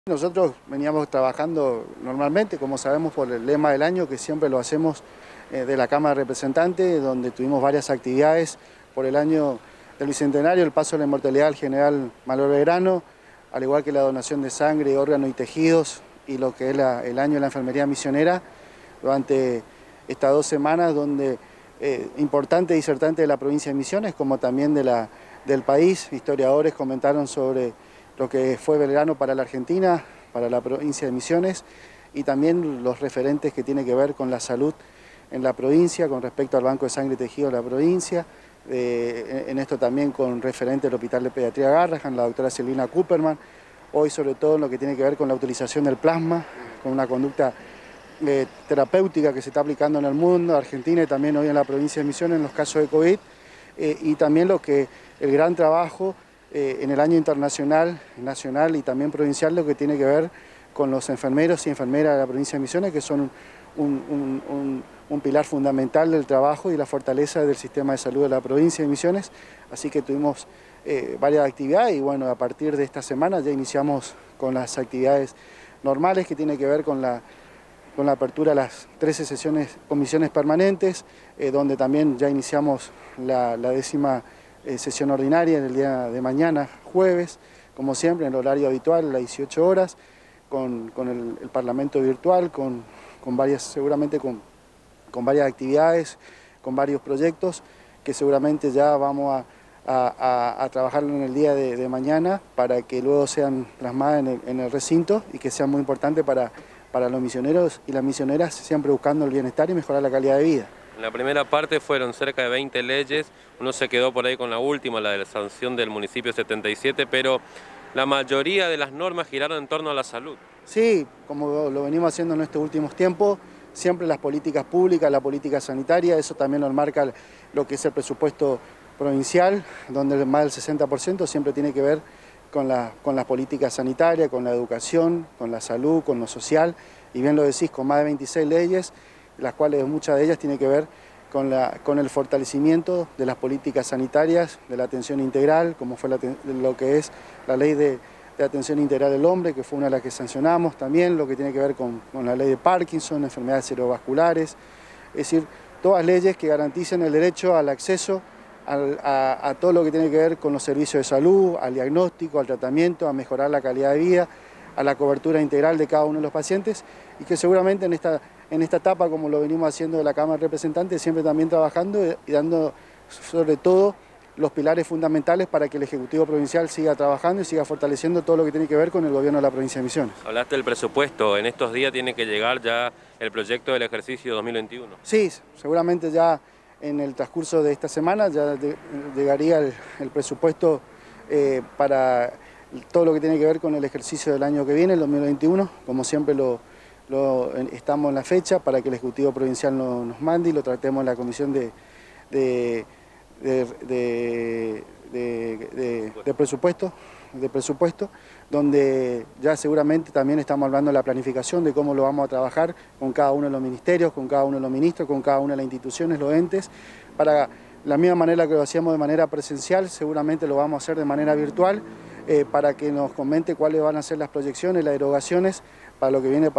Nosotros veníamos trabajando normalmente, como sabemos, por el lema del año, que siempre lo hacemos de la Cámara de Representantes, donde tuvimos varias actividades por el año del Bicentenario, el paso de la inmortalidad al general Manuel Belgrano, al igual que la donación de sangre, órganos y tejidos, y lo que es el año de la enfermería misionera, durante estas 2 semanas, donde importantes disertantes de la provincia de Misiones, como también del país, historiadores comentaron sobre lo que fue Belgrano para la Argentina, para la provincia de Misiones, y también los referentes que tienen que ver con la salud en la provincia, con respecto al Banco de Sangre y Tejido de la provincia, en esto también con referente del Hospital de Pediatría Garrahan, la doctora Silvina Cooperman, hoy sobre todo en lo que tiene que ver con la utilización del plasma, con una conducta terapéutica que se está aplicando en el mundo, Argentina y también hoy en la provincia de Misiones en los casos de COVID, y también el gran trabajo en el año internacional, nacional y también provincial, lo que tiene que ver con los enfermeros y enfermeras de la provincia de Misiones, que son un pilar fundamental del trabajo y la fortaleza del sistema de salud de la provincia de Misiones. Así que tuvimos varias actividades y bueno, a partir de esta semana ya iniciamos con las actividades normales que tiene que ver con la apertura de las 13 comisiones permanentes, donde también ya iniciamos la 10ª sesión ordinaria en el día de mañana, jueves, como siempre, en el horario habitual, a las 18 horas, con el Parlamento virtual, seguramente con varias actividades, con varios proyectos, que seguramente ya vamos a trabajar en el día de mañana para que luego sean plasmadas en el recinto y que sean muy importantes para los misioneros y las misioneras, siempre buscando el bienestar y mejorar la calidad de vida. En la primera parte fueron cerca de 20 leyes, uno se quedó por ahí con la última, la de la sanción del municipio 77, pero la mayoría de las normas giraron en torno a la salud. Sí, como lo venimos haciendo en estos últimos tiempos, siempre las políticas públicas, la política sanitaria, eso también lo enmarca lo que es el presupuesto provincial, donde más del 60% siempre tiene que ver con las políticas sanitarias, con la educación, con la salud, con lo social, y bien lo decís, con más de 26 leyes, las cuales muchas de ellas tienen que ver con el fortalecimiento de las políticas sanitarias, de la atención integral, como fue lo que es la ley de atención integral del hombre, que fue una de las que sancionamos también, lo que tiene que ver con la ley de Parkinson, enfermedades cerebrovasculares, es decir, todas leyes que garanticen el derecho al acceso a todo lo que tiene que ver con los servicios de salud, al diagnóstico, al tratamiento, a mejorar la calidad de vida, a la cobertura integral de cada uno de los pacientes, y que seguramente en esta etapa, como lo venimos haciendo de la Cámara de Representantes, siempre también trabajando y dando sobre todo los pilares fundamentales para que el Ejecutivo Provincial siga trabajando y siga fortaleciendo todo lo que tiene que ver con el gobierno de la provincia de Misiones. Hablaste del presupuesto, en estos días tiene que llegar ya el proyecto del ejercicio 2021. Sí, seguramente ya en el transcurso de esta semana ya llegaría el presupuesto para todo lo que tiene que ver con el ejercicio del año que viene, el 2021, como siempre estamos en la fecha para que el Ejecutivo Provincial nos mande y lo tratemos en la Comisión de presupuesto, donde ya seguramente también estamos hablando de la planificación de cómo lo vamos a trabajar con cada uno de los ministerios, con cada uno de los ministros, con cada una de las instituciones, los entes, para la misma manera que lo hacíamos de manera presencial, seguramente lo vamos a hacer de manera virtual, para que nos comente cuáles van a ser las proyecciones, las erogaciones para lo que viene.